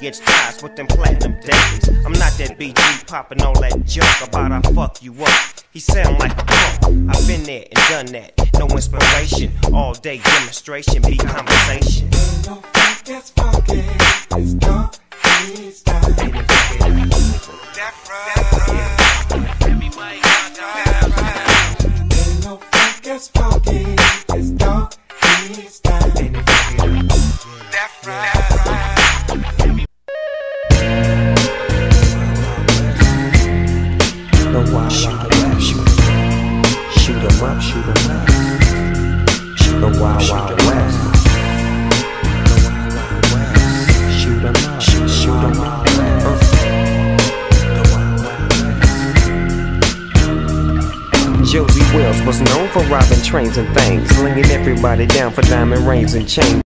gets ties with them platinum days. I'm not that BG popping all that junk about I fuck you up. He sound like a punk. I've been there and done that. No inspiration, all day demonstration, be conversation. Ain't no funk that's funky, it's dark, it's time. Ain't no funk that's funky, it's dark, it's time. That's right. The wild, wild west. Shoot 'em up, shoot 'em up. The wild, wild west. Shoot 'em up, shoot 'em up. Josie Wells was known for robbing trains and things, slinging everybody down for diamond rings and chains.